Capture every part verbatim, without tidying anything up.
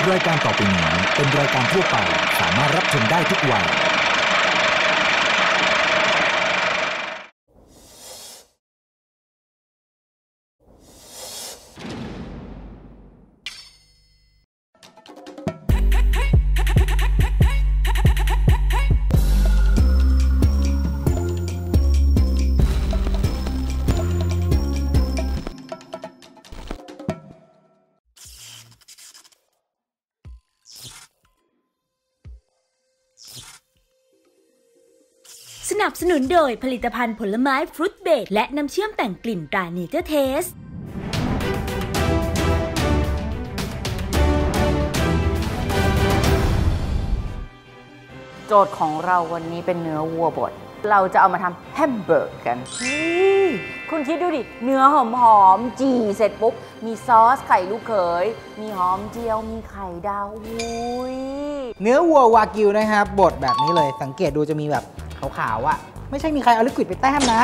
รายการต่อไปนี้เป็นรายการทั่วไปสามารถรับชมได้ทุกวัยสนับสนุนโดยผลิตภัณฑ์ผลไม้ฟรุตเบรดและน้ำเชื่อมแต่งกลิ่นตราเนเจอร์เทสโจทย์ของเราวันนี้เป็นเนื้อวัวบดเราจะเอามาทำแฮมเบอร์กกันคุณคิดดูดิเนื้อหอมหอมจีเสร็จปุ๊บมีซอสไข่ลูกเขยมีหอมเจียวมีไข่ดาวอุ้ยเนื้อวัววากิวนะครับบดแบบนี้เลยสังเกตดูจะมีแบบขาวๆอ่ะไม่ใช่มีใครเอาลิควิดไปแต้มนะ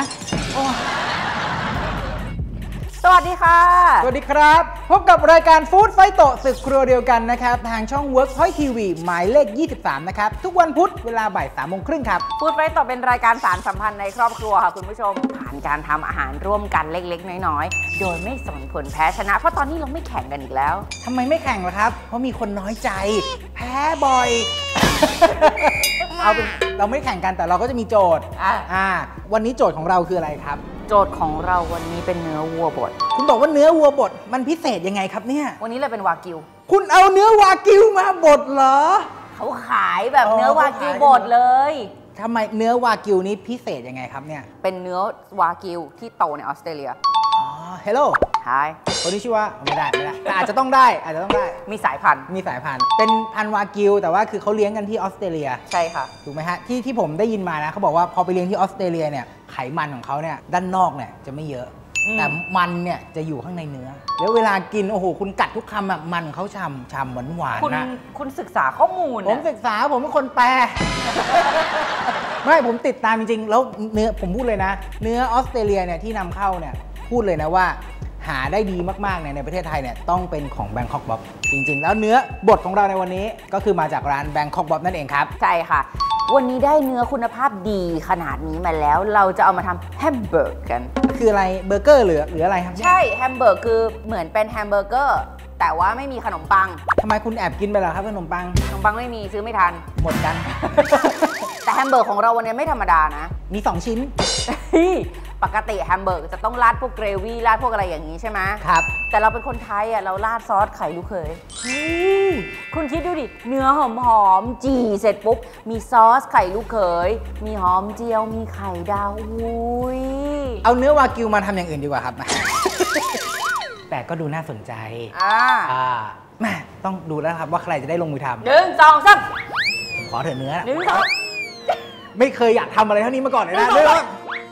สวัสดีค่ะสวัสดีครับพบกับรายการฟู้ดไฟโตศึกครัวเดียวกันนะครับทางช่อง Workpoint ที วี หมายเลขยี่สิบสามนะครับทุกวันพุธเวลาบ่ายสามโมงครึ่งครับฟู้ดไฟโตเป็นรายการสารสัมพันธ์ในครอบครัวค่ะคุณผู้ชมผ่านการทำอาหารร่วมกันเล็กๆน้อยๆโดยไม่สนผลแพ้ชนะเพราะตอนนี้เราไม่แข่งกันอีกแล้วทำไมไม่แข่งล่ะครับเพราะมีคนน้อยใจแพ้บ่อย เอาเป็นเราไม่แข่งกันแต่เราก็จะมีโจทย์อ่าวันนี้โจทย์ของเราคืออะไรครับโจทย์ของเราวันนี้เป็นเนื้อวัวบดคุณบอกว่าเนื้อวัวบดมันพิเศษยังไงครับเนี่ยวันนี้เราเป็นวากิวคุณเอาเนื้อวากิวมาบดเหรอเขาขายแบบเนื้อวากิวบดเลยทำไมเนื้อวากิวนี้พิเศษยังไงครับเนี่ยเป็นเนื้อวากิวที่โตในออสเตรเลียอ๋อเฮลโลฮายคนนี้ชื่อว่าไม่ได้ไม่ได้แต่อาจจะต้องได้อาจจะต้องได้มีสายพันธุ์มีสายพันธุ์เป็นพันธุ์วากิวแต่ว่าคือเขาเลี้ยงกันที่ออสเตรเลียใช่ค่ะถูกไหมฮะที่ที่ผมได้ยินมานะเขาบอกว่าพอไปเลี้ยงที่ออสเตรเลียเนี่ยไขมันของเขาเนี่ยด้านนอกเนี่ยจะไม่เยอะแต่มันเนี่ยจะอยู่ข้างในเนื้อแล้วเวลากินโอ้โหคุณกัดทุกคำอ่ะมันเขาฉ่ำฉ่ำหวานหวานนะคุณศึกษาข้อมูลผมศึกษาผมเป็นคนแปลไม่ผมติดตามจริงๆแล้วเนื้อผมพูดเลยนะเนื้อออสเตรเลียเนี่ยที่นำเข้าเนี่ยพูดเลยนะว่าหาได้ดีมากๆเนี่ยในประเทศไทยเนี่ยต้องเป็นของ Bangkok Bob จริงๆแล้วเนื้อบดของเราในวันนี้ก็คือมาจากร้าน Bangkok Bob นั่นเองครับใช่ค่ะวันนี้ได้เนื้อคุณภาพดีขนาดนี้มาแล้วเราจะเอามาทำแฮมเบอร์กกันคืออะไรเบอร์เกอร์หรือหรืออะไรครับใช่แฮมเบอร์กคือเหมือนเป็นแฮมเบอร์เกอร์แต่ว่าไม่มีขนมปังทำไมคุณแอบกินไปเหรอครับขนมปังขนมปังไม่มีซื้อไม่ทันหมดกันแต่แฮมเบอร์กของเราวันนี้ไม่ธรรมดานะมีสองชิ้นปกติแฮมเบอร์กจะต้องราดพวกเกรวี่ราดพวกอะไรอย่างนี้ใช่ไหมครับแต่เราเป็นคนไทยอ่ะเราราดซอสไข่ลูกเขยคุณคิดดูดิเนื้อหอมหอมจีเสร็จปุ๊บมีซอสไข่ลูกเขยมีหอมเจียวมีไข่ดาวอุ้ยเอาเนื้อวากิวมาทำอย่างอื่นดีกว่าครับ แต่ก็ดูน่าสนใจอ่าอ่าแม่ต้องดูแล้วครับว่าใครจะได้ลงมือทำหนึ่งสองสามขอเถอะเนื้อหนึ่งสองไม่เคยอยากทำอะไรเท่านี้มาก่อนเลยนะเรื่อง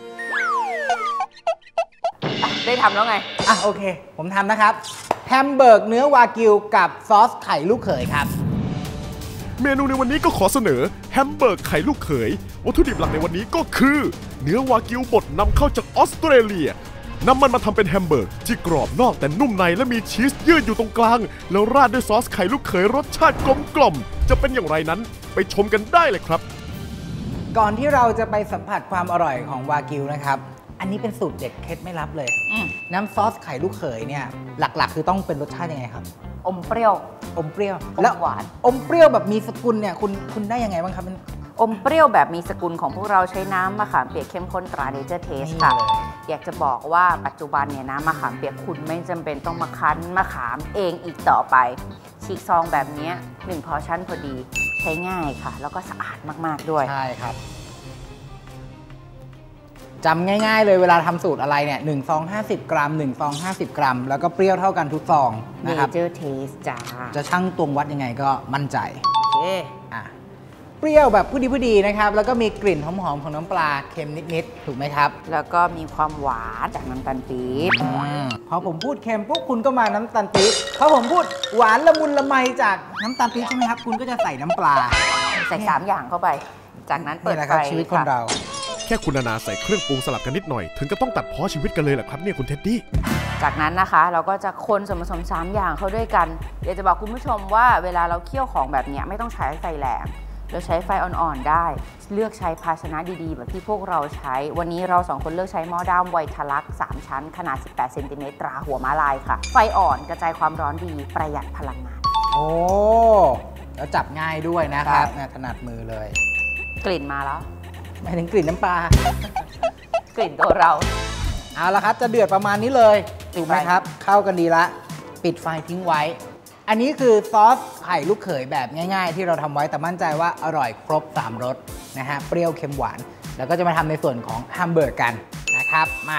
ได้ทำแล้วไงอ่ะโอเคผมทำนะครับแฮมเบอร์กเนื้อวากิวกับซอสไข่ลูกเขยครับเมนูในวันนี้ก็ขอเสนอแฮมเบอร์กไข่ลูกเขยวัตถุดิบหลักในวันนี้ก็คือเนื้อวากิวบดนำเข้าจากออสเตรเลียนำมันมาทำเป็นแฮมเบอร์กที่กรอบนอกแต่นุ่มในและมีชีสยืดอยู่ตรงกลางแล้วราดด้วยซอสไข่ลูกเขยรสชาติกลมกล่อมจะเป็นอย่างไรนั้นไปชมกันได้เลยครับก่อนที่เราจะไปสัมผัสความอร่อยของวากิวนะครับอันนี้เป็นสูตรเด็ดเคล็ดไม่ลับเลยน้ำซอสไข่ลูกเขยเนี่ยหลักๆคือต้องเป็นรสชาติยังไงครับอมเปรี้ยวอมเปรี้ยวแล้วหวานอมเปรี้ยวแบบมีสกุลเนี่ยคุณคุณได้ยังไงบ้างครับอมเปรี้ยวแบบมีสกุลของพวกเราใช้น้ำมะขามเปียกเข้มข้นตราเนเจอร์เทสค่ะอยากจะบอกว่าปัจจุบันเนี่ยน้ำมะขามเปียกคุณไม่จำเป็นต้องมาคั้นมะขามเองอีกต่อไปฉีกซองแบบนี้หนึ่งพอชั่นพอดีใช้ง่ายค่ะแล้วก็สะอาดมากๆด้วยใช่ครับจำง่ายๆเลยเวลาทำสูตรอะไรเนี่ยหนึ่งซองห้าสิบกรัมหนึ่งซองห้าสิบกรัมแล้วก็เปรี้ยวเท่ากันทุกซองนะครับ Nature Taste จ้าจะชั่งตวงวัดยังไงก็มั่นใจโอเคอ่ะเปรี้ยวแบบพอดีพอดีนะครับแล้วก็มีกลิ่นหอมๆของน้ำปลาเค็มนิดๆถูกไหมครับแล้วก็มีความหวานจากน้ำตาลปี๊บพอผมพูดเค็มปุ๊บคุณก็มาน้ำตาลปี๊บพอผมพูดหวานละมุนละไมจากน้ำตาลปี๊บใช่ไหมครับคุณก็จะใส่น้ำปลาใส่สามอย่างเข้าไปจากนั้นเปิดไฟชีวิตคนเราแค่คุณนานาใส่เครื่องปรุงสลับกันนิดหน่อยถึงก็ต้องตัดพ้อชีวิตกันเลยแหละครับเนี่ยคุณเท็ดดี้จากนั้นนะคะเราก็จะคนส่วนผสมสามอย่างเข้าด้วยกันเดี๋ยวจะบอกคุณผู้ชมว่าเวลาเราเคี่ยวของแบบนี้ไม่ต้องใช้ไฟแรงเราใช้ไฟอ่อนๆได้เลือกใช้ภาชนะดีๆแบบที่พวกเราใช้วันนี้เราสองคนเลือกใช้หม้อด้ามไวทลักสามชั้นขนาดสิบแปดเซนติเมตรตราหัวม้าลายค่ะไฟอ่อนกระจายความร้อนดีประหยัดพลังงานโอ้แล้วจับง่ายด้วยนะครับถนัดมือเลยกลิ่นมาแล้วหมายถึงกลิ่นน้ำปลากลิ่นตัวเราเอาละครับจะเดือดประมาณนี้เลยถูกไหมครับเข้ากันดีละปิดไฟทิ้งไว้อันนี้คือซอสไข่ลูกเขยแบบง่ายๆที่เราทำไว้แต่มั่นใจว่าอร่อยครบสามรสนะฮะเปรี้ยวเค็มหวานแล้วก็จะมาทำในส่วนของแฮมเบอร์เกอร์กันนะครับมา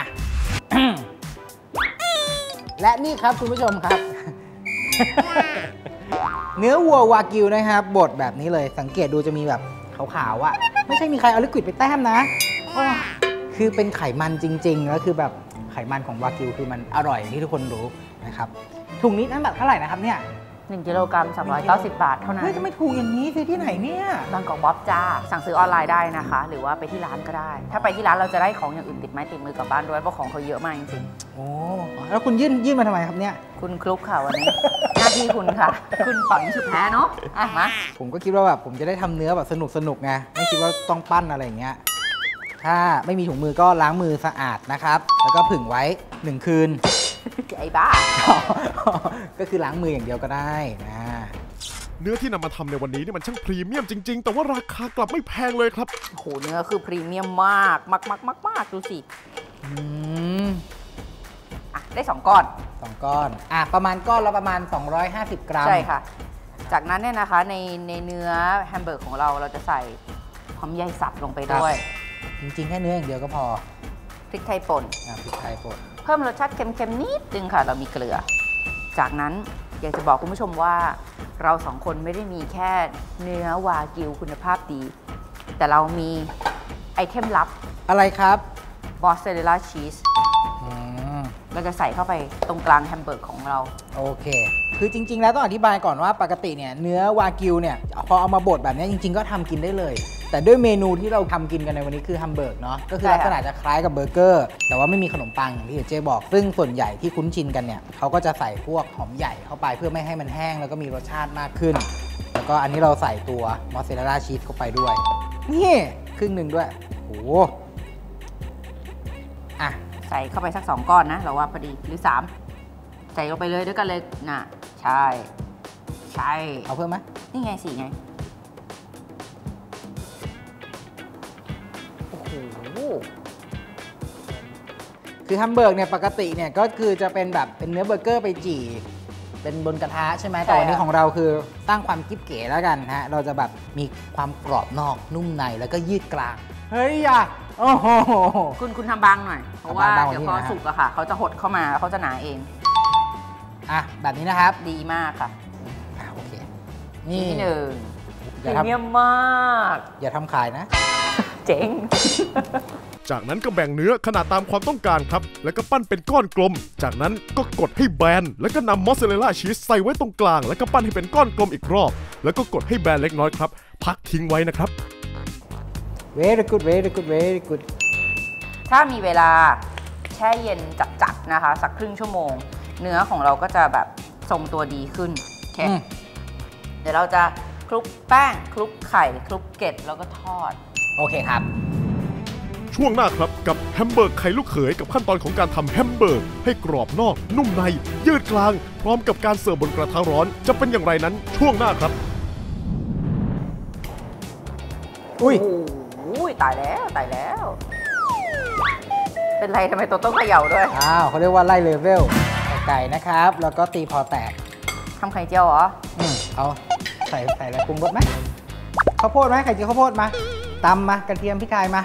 และนี่ครับคุณผู้ชมครับ เนื้อวัววากิวนะครับบดแบบนี้เลยสังเกตดูจะมีแบบขาวๆอ่ะไม่ใช่มีใครเอาลิควิดไปแต้มนะคือเป็นไขมันจริงๆแล้วคือแบบไขมันของวากิวคือมันอร่อยอย่างที่ทุกคนรู้นะครับถุงนี้น้ำหนักเท่าไหร่นะครับเนี่ยหนึ่งกิโลกรัมสามร้อยเก้าสิบบาทเท่านั้นเฮ้ยจะไม่ถูกอย่างนี้ซื้อที่ไหนเนี่ยบางกอกบ๊อบจ้าสั่งซื้อออนไลน์ได้นะคะหรือว่าไปที่ร้านก็ได้ถ้าไปที่ร้านเราจะได้ของอย่างอื่นติดไม้ติดมือกลับบ้านด้วยเพราะของเขาเยอะมากจริงๆโอ้แล้วคุณยื่นยื่นมาทำไมครับเนี่ยคุณคลุกค่ะวันนี้ หน้าที่คุณค่ะคุณปล่อยชุดแพ้เนาะอ่ะมาผมก็คิดว่าแบบผมจะได้ทำเนื้อแบบสนุกสนุกไงไม่คิดว่าต้องปั้นอะไรอย่างเงี้ยถ้าไม่มีถุงมือก็ล้างมือสะอาดนะครับแล้วก็ผึ่งไว้หนึ่งคืนไอ้บ้าก็คือล้างมืออย่างเดียวก็ได้นะเนื้อที่นำมาทำในวันนี้นี่มันช่างพรีเมียมจริงๆแต่ว่าราคากลับไม่แพงเลยครับโหเนื้อคือพรีเมียมมากมากมากมากมากดูสิอืมอ่ะได้สองก้อนสองก้อนอ่ะประมาณก้อนละประมาณสองร้อยห้าสิบกรัมใช่ค่ะจากนั้นเนี่ยนะคะในในเนื้อแฮมเบอร์เกอร์ของเราเราจะใส่หอมใหญ่สับลงไปด้วยจริงๆแค่เนื้ออย่างเดียวก็พอพริกไทยป่นอ่ะพริกไทยป่นเพิ่มรสชาติเค็มๆนิดนึงค่ะเรามีเกลือจากนั้นอยากจะบอกคุณผู้ชมว่าเราสองคนไม่ได้มีแค่เนื้อวากิวคุณภาพดีแต่เรามีไอเทมลับอะไรครับมอสซาเรลล่าชีสเราจะใส่เข้าไปตรงกลางแฮมเบอร์เกอร์ของเราโอเคคือจริงๆแล้วต้องอธิบายก่อนว่าปกติเนี่ยเนื้อวากิวเนี่ยพอเอามาบดแบบนี้จริงๆก็ทำกินได้เลยแต่ด้วยเมนูที่เราทำกินกันในวันนี้คือแฮมเบอร์เกอร์เนาะก็คือลักษณะจะคล้ายกับเบอร์เกอร์แต่ว่าไม่มีขนมปังอย่างที่เจ๊บอกซึ่งส่วนใหญ่ที่คุ้นชินกันเนี่ยเขาก็จะใส่พวกหอมใหญ่เข้าไปเพื่อไม่ให้มันแห้งแล้วก็มีรสชาติมากขึ้นแล้วก็อันนี้เราใส่ตัวมอสซาเรลล่าชีสเข้าไปด้วยนี่ครึ่งหนึ่งด้วยโอ้อ่ะใส่เข้าไปสักสองก้อนนะเราว่าพอดีหรือสามใส่ลงไปเลยด้วยกันเลยน่ะใช่ใช่เอาเพิ่มไหมนี่ไงสี่ไงโอ้โหคือแฮมเบอร์เกอร์เนี่ยปกติเนี่ยก็คือจะเป็นแบบเป็นเนื้อเบอร์เกอร์ไปจี่เป็นบนกระทะใช่ไหมแต่วันนี้ของเราคือสร้างความกิ๊บเก๋แล้วกันฮะเราจะแบบมีความกรอบนอกนุ่มในแล้วก็ยืดกลางเฮ้ยอ่ะโอ้โหคุณคุณทำบางหน่อยเพราะว่าเดี๋ยวพอสุกอะค่ะเขาจะหดเข้ามาเขาจะหนาเองอ่ะแบบนี้นะครับดีมากค่ะอ่ะโอเคนี่หนึ่งพรีเมียมมากอย่าทำขายนะเจ๋งจากนั้นก็แบ่งเนื้อขนาดตามความต้องการครับแล้วก็ปั้นเป็นก้อนกลมจากนั้นก็กดให้แบนแล้วก็นำมอสซาเรลล่าชีสใส่ไว้ตรงกลางแล้วก็ปั้นให้เป็นก้อนกลมอีกรอบแล้วก็กดให้แบนเล็กน้อยครับพักทิ้งไว้นะครับ very good very good very good ถ้ามีเวลาแช่เย็นจัดๆนะคะสักครึ่งชั่วโมงเนื้อของเราก็จะแบบทรงตัวดีขึ้นโอเคเดี๋ยวเราจะคลุกแป้งคลุกไข่คลุกเกล็ดแล้วก็ทอดโอเคครับช่วงหน้าครับกับแฮมเบอร์เกอร์ไข่ลูกเขยกับขั้นตอนของการทำแฮมเบอร์เกอร์ให้กรอบนอกนุ่มในยืดกลางพร้อมกับการเสิร์ฟบนกระทะร้อนจะเป็นอย่างไรนั้นช่วงหน้าครับอุ้ยอุ้ยตายแล้วตายแล้วเป็นไรทำไมตัวต้องเขย่าด้วยอ้าวเขาเรียกว่าไล่เลเวลไก่นะครับแล้วก็ตีพอแตกทำไข่เจียวเหรออืมเอาใส่ใส่อะไรปรุงรสไหมข้าวโพดไหมไข่เจียวข้าวโพดมาตำมากระเทียมพริกไทยมา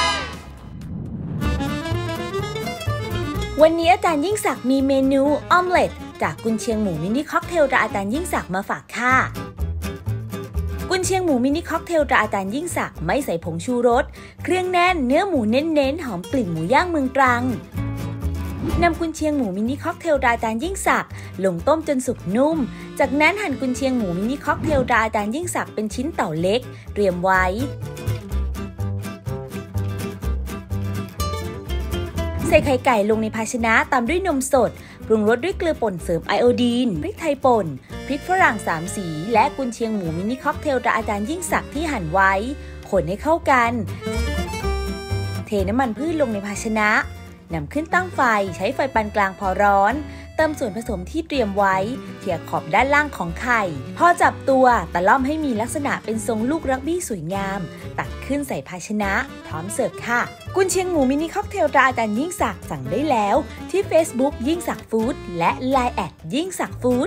วันนี้อาจารย์ยิ่งศักดิ์มีเมนูออมเล็ตจากกุนเชียงหมูมินิค็อกเทลตราอาจารย์ยิ่งศักดิ์มาฝากค่ะกุนเชียงหมูมินิค็อกเทลตราอาจารย์ยิ่งศักดิ์ไม่ใส่ผงชูรสเครื่องแน่นเนื้อหมูเน้นๆหอมกลิ่นหมูย่างเมืองตรังนำกุนเชียงหมูมินิค็อกเทลตราอาจารย์ยิ่งศักดิ์ลงต้มจนสุกนุ่มจากนั้นหั่นกุนเชียงหมูมินิค็อกเทลตราอาจารย์ยิ่งศักดิ์เป็นชิ้นเต่าเล็กเตรียมไว้ใส่ไข่ไก่ลงในภาชนะตามด้วยนมสดปรุงรสด้วยเกลือป่นเสริมไอโอดีนพริกไทยป่นพริกฝรั่งสามสีและกุนเชียงหมูมินิค็อกเทลตราอาจารย์ยิ่งศักดิ์ที่หั่นไว้คนให้เข้ากันเทน้ำมันพืชลงในภาชนะนำขึ้นตั้งไฟใช้ไฟปานกลางพอร้อนเติมส่วนผสมที่เตรียมไว้เขี่ยขอบด้านล่างของไข่พอจับตัวตะล่อมให้มีลักษณะเป็นทรงลูกรักบี้สวยงามตักขึ้นใส่ภาชนะพร้อมเสิร์ฟค่ะกุนเชียงหมูมินิค็อกเทลตราอาจารย์ยิ่งศักดิ์สั่งได้แล้วที่ Facebook ยิ่งศักดิ์ฟู้ดและ ไลน์ แอทยิ่งศักดิ์ฟู้ด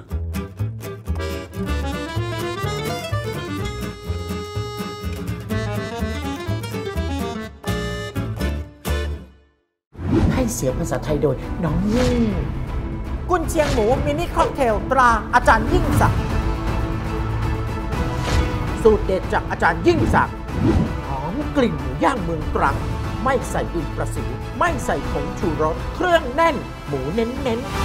ให้เสียงภาษาไทยโดยน้องยิ่งกุนเชียงหมูมินิค็อกเทลตราอาจารย์ยิ่งศักดิ์สูตรเด็ดจากอาจารย์ยิ่งศักดิ์หอมกลิ่นหมูย่างเมืองตรังไม่ใส่ดินประสิวไม่ใส่ผงชูรสเครื่องแน่นหมูเน้นๆ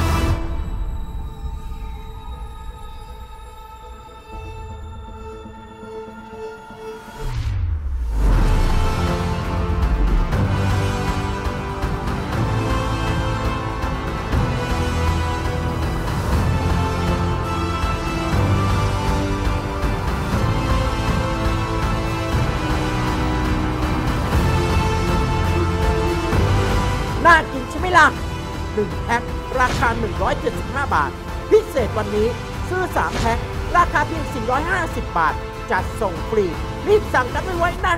น่ากินใช่ไหมล่ะหนึ่งแพ็คราคาหนึ่งร้อยเจ็ดสิบห้าบาทพิเศษวันนี้ซื้อสามแพ็คราคาเพียงสี่ร้อยห้าสิบบาทจัดส่งฟรีรีบสั่งกันไว้นะ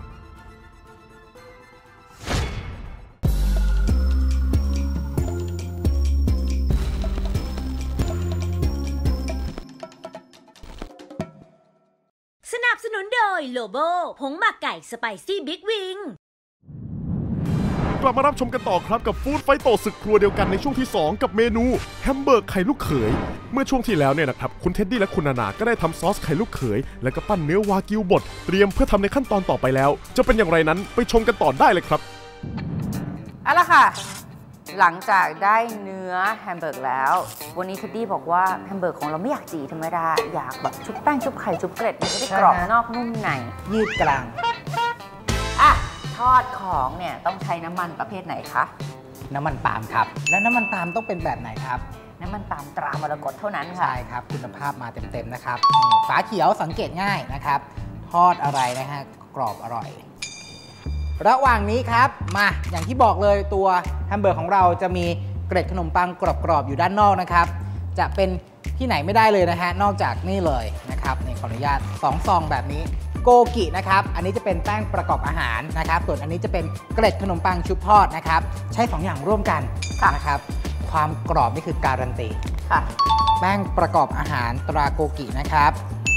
สนับสนุนโดยโลโบผงหมักไก่สไปซี่บิ๊กวิงกลับมารับชมกันต่อครับกับฟู้ดไฟโตศึกครัวเดียวกันในช่วงที่สองกับเมนูแฮมเบอร์กไข่ลูกเขยเมื่อช่วงที่แล้วเนี่ยนะครับคุณเท็ดดี้และคุณนานาก็ได้ทำซอสไข่ลูกเขยและก็ปั้นเนื้อวากิวบดเตรียมเพื่อทำในขั้นตอนต่อไปแล้วจะเป็นอย่างไรนั้นไปชมกันต่อได้เลยครับเอาละค่ะหลังจากได้เนื้อแฮมเบอร์กแล้ววันนี้เท็ดดี้บอกว่าแฮมเบอร์กของเราไม่อยากจีธรรมดาอยากแบบชุบแป้งชุบไข่ชุบเกล็ดมันจะได้กรอบนอกนุ่มในยืดกลางอ่ะทอดของเนี่ยต้องใช้น้ำมันประเภทไหนคะน้ำมันปาล์มครับและน้ำมันปาล์มต้องเป็นแบบไหนครับน้ำมันปาล์มตรามรกตเท่านั้นค่ะใช่ครับคุณภาพมาเต็มๆนะครับฝาเขียวสังเกตง่ายนะครับทอดอะไรนะฮะกรอบอร่อยระหว่างนี้ครับมาอย่างที่บอกเลยตัวแฮมเบอร์กของเราจะมีเกล็ดขนมปังกรอบๆอยู่ด้านนอกนะครับจะเป็นที่ไหนไม่ได้เลยนะฮะนอกจากนี่เลยนะครับนี่ขออนุญาตสองซองแบบนี้โกกินะครับอันนี้จะเป็นแป้งประกอบอาหารนะครับส่วนอันนี้จะเป็นเกล็ดขนมปังชุบทอดนะครับใช้สองอย่างร่วมกันนะครับความกรอบนี่คือการันตีค่ะแป้งประกอบอาหารตราโกกินะครับ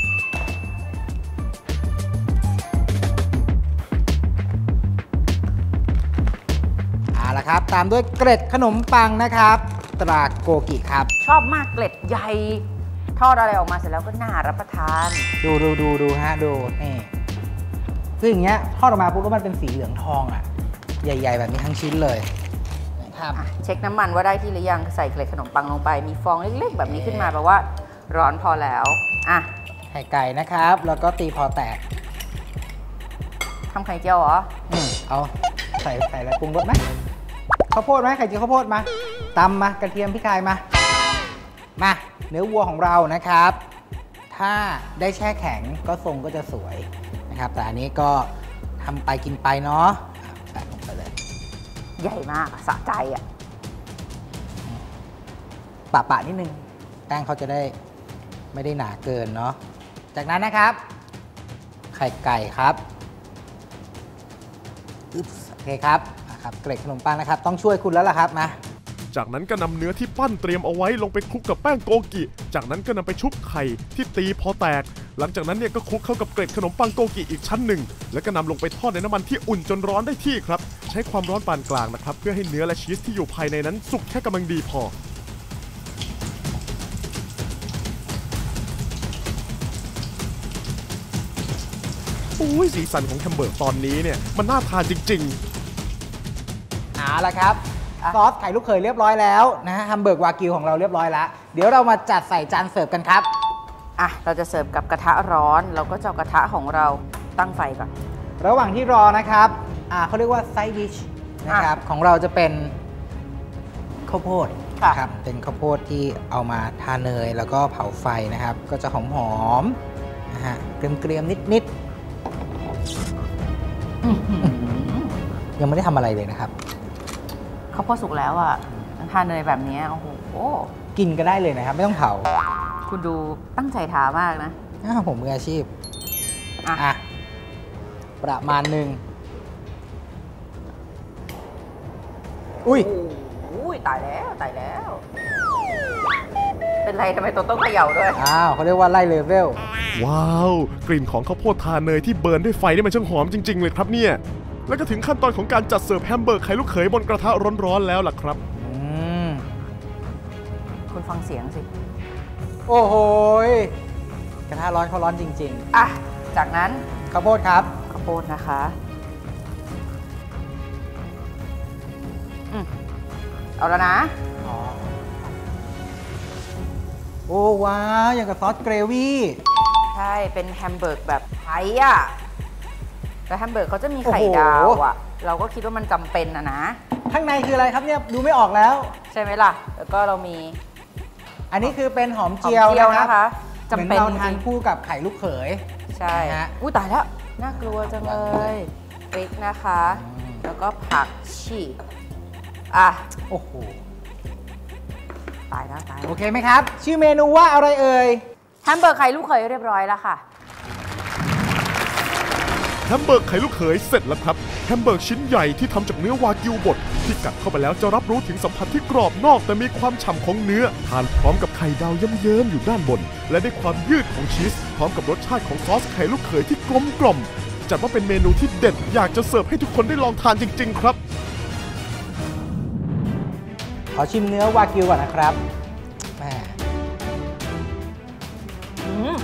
เอาละครับตามด้วยเกล็ดขนมปังนะครับตราโกกิครับชอบมากเกล็ดใหญ่ทอดอะไรออกมาเสร็จแล้วก็น่ารับประทานดูดูดูดูฮะดูนี่คืออย่างเงี้ยทอดออกมาปุ๊บแล้วมันเป็นสีเหลืองทองอ่ะใหญ่ๆแบบนี้ทั้งชิ้นเลยนะครับเช็คน้ำมันว่าได้ที่หรือยังใส่เกล็ดขนมปังลงไปมีฟองเล็กๆแบบนี้ขึ้นมาแปลว่าร้อนพอแล้วอ่ะไข่ไก่นะครับแล้วก็ตีพอแตกทำไข่เจียวเหรออืมเอาใส่ใส่อะไรปรุงรสไหมข้าวโพดไหมไข่เจียวข้าวโพดมาตำมากระเทียมพริกไทยมามาเนื้อวัวของเรานะครับถ้าได้แช่แข็งก็ทรงก็จะสวยนะครับแต่อันนี้ก็ทำไปกินไปเนาะแปะลงไปเลยใหญ่มากสะใจอ่ะปะปะนิดนึงแป้งเขาจะได้ไม่ได้หนาเกินเนาะจากนั้นนะครับไข่ไก่ครับโอเคครับครับเกล็ดขนมปังนะครับต้องช่วยคุณแล้วล่ะครับมาจากนั้นก็นำเนื้อที่ปั้นเตรียมเอาไว้ลงไปคลุกกับแป้งโกกิจากนั้นก็นำไปชุบไข่ที่ตีพอแตกหลังจากนั้นเนี่ยก็คลุกเข้ากับเกล็ดขนมปังโกกิอีกชั้นหนึ่งแล้วก็นำลงไปทอดในน้ำมันที่อุ่นจนร้อนได้ที่ครับใช้ความร้อนปานกลางนะครับเพื่อให้เนื้อและชีสที่อยู่ภายในนั้นสุกแค่กำลังดีพอโอ้ยสีสันของแฮมเบอร์กตอนนี้เนี่ยมันน่าทานจริงๆเอาละครับซอสไข่ลูกเขยเรียบร้อยแล้วนะฮะแฮมเบอร์กวากิวของเราเรียบร้อยแล้วเดี๋ยวเรามาจัดใส่จานเสิร์ฟกันครับอ่ะเราจะเสิร์ฟกับกระทะร้อนเราก็จะเอากระทะของเราตั้งไฟก่อนระหว่างที่รอนะครับอ่าเขาเรียกว่าไซด์ดิชนะครับของเราจะเป็นข้าวโพดค่ะครับเป็นข้าวโพดที่เอามาทาเนยแล้วก็เผาไฟนะครับ ก็จะหอมๆนะฮะเกรียมๆนิดๆยังไม่ได้ทำอะไรเลยนะครับข้าวโพดสุกแล้วอ่ะทานเนยแบบนี้โอ้โหกินก็ได้เลยนะครับ ไม่ต้องเผาคุณดูตั้งใจทามากนะอ้าวผมมืออาชีพอ่ะอ่ะประมาณหนึ่งอุ้ยโอ้ยตายแล้วตายแล้ว เป็นไรทำไมตัวต้องเขย่าด้วยอ้าวเขาเรียกว่าไล่เลเวลว้าวกลิ่นของข้าวโพดทาเนยที่เบิร์นด้วยไฟนี่มันช่างหอมจริงๆเลยครับเนี่ยแล้วก็ถึงขั้นตอนของการจัดเสิร์ฟแฮมเบอร์กไข่ลูกเขยบนกระทะร้อนๆแล้วล่ะครับอืมคุณฟังเสียงสิโอ้โหยกระทะร้อนเขาร้อนจริงอ่ะ จากนั้นๆข้าวโพดครับข้าวโพดนะคะอืมเอาแล้วนะอ๋อโอ้ว้าวอย่างกับซอสเกรวี่ใช่เป็นแฮมเบอร์กแบบไทยอ่ะแต่แฮมเบอร์กเขาจะมีไข่โอ้โหดาวอ่ะ เราก็คิดว่ามันจำเป็นนะนะข้างในคืออะไรครับเนี่ยดูไม่ออกแล้วใช่ไหมล่ะ แล้วก็เรามีอันนี้คือเป็นหอมหอมเจียวเจียวนะนะครัคะบจำเหมือนเป็นเราจทานริงคู่กับไข่ลูกเขยๆใช่นะฮะอุ้ยตายแล้วน่ากลัวจังเลยพริกนะคะอืมแล้วก็ผักชีอ่ะโอ้โหตายแล้วตายโอเคไหมครับ ชื่อเมนูว่าอะไรเอ่ยแฮมเบอร์กไข่ลูกเขยเรียบร้อยแล้วค่ะแฮมเบอร์กไข่ลูกเขยเสร็จแล้วครับแฮมเบอร์กชิ้นใหญ่ที่ทำจากเนื้อวากิวบดที่กัดเข้าไปแล้วจะรับรู้ถึงสัมผัสที่กรอบนอกแต่มีความฉ่ำของเนื้อทานพร้อมกับไข่ดาวเยิ้มๆอยู่ด้านบน และได้ความยืดของชีสพร้อมกับรสชาติของซอสไข่ลูกเขยที่กลมกล่อมจัดว่าเป็นเมนูที่เด็ดอยากจะเสิร์ฟให้ทุกคนได้ลองทานจริงๆครับขอชิมเนื้อวากิวก่อนนะครับแม่อืม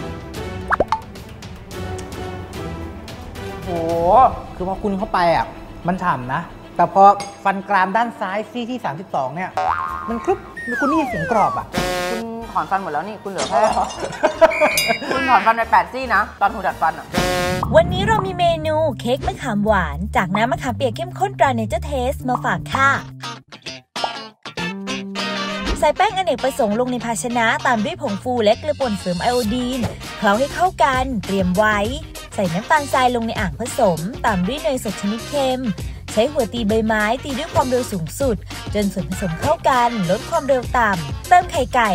โหคือพอคุณเข้าไปอ่ะ มันฉ่ำนะ แต่พอฟันกรามด้านซ้ายซี่ที่ สามสิบสอง เนี่ย มันครึบคุณนี่เสียงกรอบอ่ะคุณถอนฟันหมดแล้วนี่ คุณเหลือแค่ คุณถอนฟันไปแปดซี่นะ ตอนหูดัดฟันอ่ะวันนี้เรามีเมนูเค้กมะขามหวานจากน้ำมะขามเปียกเข้มข้นตราเนเจอร์เทสมาฝากค่ะ ใส่แป้งอเนกประสงค์ลงในภาชนะตามด้วยผงฟูและเกลือป่นเสริมไอโอดีนเคล้าให้เข้ากันเตรียมไว้ ใส่น้ำตาลทรายลงในอ่างผสมตามด้วยเนยสดชนิดเค็ม ใช้หัวตีใบไม้ตีด้วยความเร็วสูงสุด จนส่วนผสมเข้ากันลดความเร็วต่ำเติมไข่ไก่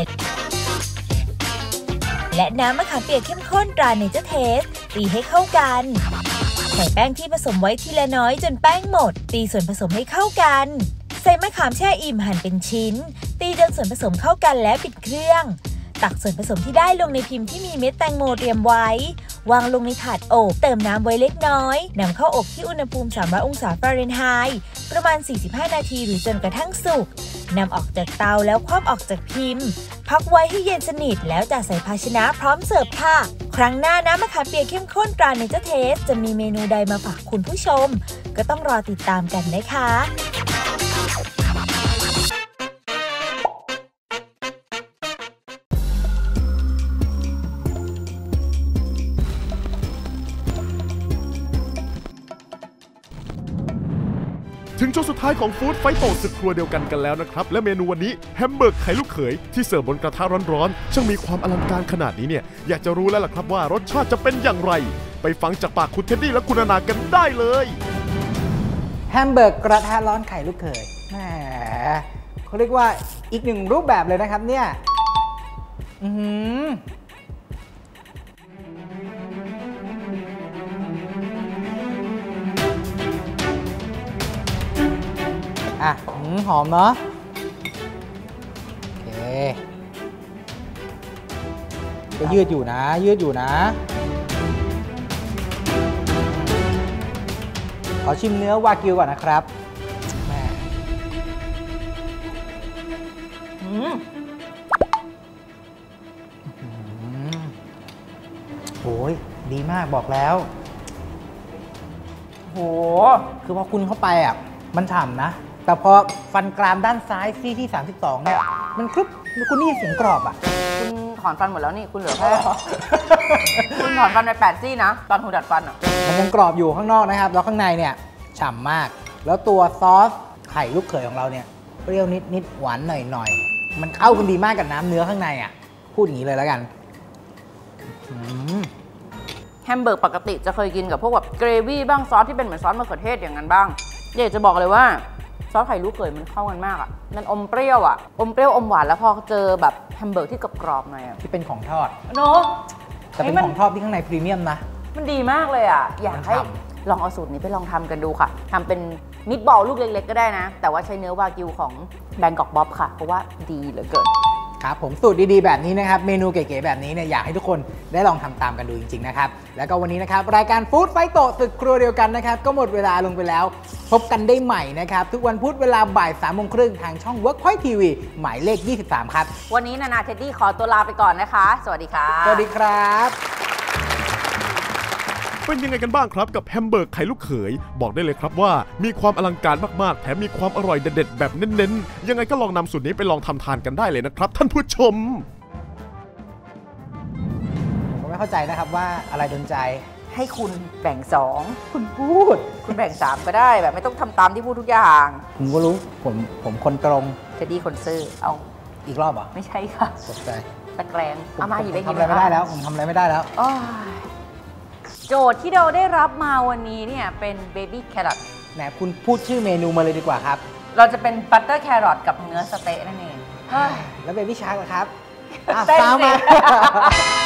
และน้ำมะขามเปียกเข้มข้นตราเนเจอร์เทสตีให้เข้ากัน ใส่แป้งที่ผสมไว้ทีละน้อยจนแป้งหมด ตีส่วนผสมให้เข้ากัน ใส่มะขามแช่อิ่มหั่นเป็นชิ้น ตีจนส่วนผสมเข้ากันและปิดเครื่อง ตักส่วนผสมที่ได้ลงในพิมพ์ที่มีเม็ดแตงโมเตรียมไว้ วางลงในถาดอบเติมน้ำไว้เล็กน้อยนำเข้าอบที่อุณหภูมิสามร้อยองศาฟาเรนไฮต์ประมาณสี่สิบห้านาทีหรือจนกระทั่งสุกนำออกจากเตาแล้วคว่ำออกจากพิมพ์ พักไว้ให้เย็นสนิทแล้วจัดใส่ภาชนะพร้อมเสิร์ฟค่ะ ครั้งหน้าน้ำมะขามเปียกเข้มข้นตราเนเจอร์เทสจะมีเมนูใดมาฝากคุณผู้ชม ก็ต้องรอติดตามกันนะคะถึงช่วงสุดท้ายของฟู้ดไฟโตศึกครัวเดียวกันกันแล้วนะครับและเมนูวันนี้แฮมเบอร์กไข่ลูกเขยที่เสิร์ฟบนกระทะร้อนๆช่างมีความอลังการขนาดนี้เนี่ยอยากจะรู้แล้วล่ะครับว่ารสชาติจะเป็นอย่างไรไปฟังจากปากคุณเท็ดดี้และคุณนานากันได้เลยแฮมเบอร์กกระทะร้อนไข่ลูกเขยแหมเขาเรียกว่าอีกหนึ่งรูปแบบเลยนะครับเนี่ยอือหืออ่ะหืมหอมเนาะโอเคก็ยืดอยู่นะ ยืดอยู่นะ ขอชิมเนื้อวากิวก่อนนะครับแม่อืมโอ้ยดีมากบอกแล้วโหคือพอคุณเข้าไปอ่ะ มันฉ่ำนะ แต่พอฟันกรามด้านซ้ายซี่ที่ สามสิบสอง เนี่ย มันครึบคุณนี่เสียงกรอบอ่ะคุณถอนฟันหมดแล้วนี่ คุณเหลือแค่ คุณถอนฟันไปแปดซี่นะ ตอนหูดัดฟันอ่ะมันยังกรอบอยู่ข้างนอกนะครับ แล้วข้างในเนี่ยฉ่ำมากแล้วตัวซอสไข่ลูกเขยของเราเนี่ยเปรี้ยวนิดนิดหวานหน่อยหน่อยมันเข้ากันดีมากกับน้ำเนื้อข้างในอ่ะพูดอย่างนี้เลยแล้วกันแฮมเบอร์กปกติจะเคยกินกับพวกแบบเกรวี่บ้างซอสที่เป็นเหมือนซอสมะเขือเทศอย่างนั้นบ้างอยากจะบอกเลยว่าซอสไข่ลูกเขยมันเข้ากันมากอ่ะมันอมเปรี้ยวอ่ะอมเปรี้ยวอมหวานแล้วพอเจอแบบแฮมเบอร์กที่กรอบๆหน่อยอ่ะที่เป็นของทอดเนาะแต่เป็นของทอดที่ข้างในพรีเมียมนะมันดีมากเลยอ่ะอยากให้ลองเอาสูตรนี้ไปลองทำกันดูค่ะทำเป็นมิตบอลลูกเล็กๆก็ได้นะแต่ว่าใช้เนื้อวากิวของแบงกอกบ๊อบค่ะเพราะว่าดีเหลือเกินครับผมสูตรดีๆแบบนี้นะครับเมนูเก๋ๆแบบนี้เนี่ยอยากให้ทุกคนได้ลองทำตามกันดูจริงๆนะครับแล้วก็วันนี้นะครับรายการฟู้ดไฟโตศึกครัวเดียวกันนะครับก็หมดเวลาลงไปแล้วพบกันได้ใหม่นะครับทุกวันพุธเวลาบ่ายสามโมงครึ่งทางช่อง Workpoint ที วี หมายเลขยี่สิบสามครับวันนี้นานาเท็ดดี้ขอตัวลาไปก่อนนะคะสวัสดีค่ะสวัสดีครับเป็นยังไงกันบ้างครับกับแฮมเบอร์กไข่ลูกเขยบอกได้เลยครับว่ามีความอลังการมากๆแถมมีความอร่อยเด็ดๆแบบเน้นๆยังไงก็ลองนำสูตรนี้ไปลองทำทานกันได้เลยนะครับท่านผู้ชมผมไม่เข้าใจนะครับว่าอะไรโดนใจให้คุณแบ่งสองคุณพูดคุณแบ่งสามก็ได้แบบไม่ต้องทำตามที่พูดทุกอย่างผมก็รู้ผมผมคนตรงเท็ดดี้คนซื่อเอาอีกรอบเหรอไม่ใช่ค่ะตกใจตะแกรงเอามาหยิบไปกินทำอะไรไม่ได้แล้วผมทำอะไรไม่ได้แล้วโจทย์ที่เราได้รับมาวันนี้เนี่ยเป็นเบบี้แครอทไหนคุณพูดชื่อเมนูมาเลยดีกว่าครับเราจะเป็นบัตเตอร์แครอทกับเนื้อสเต๊ะนั่นเองแล้วเบบี้ชาร์กล่ะครับตามมา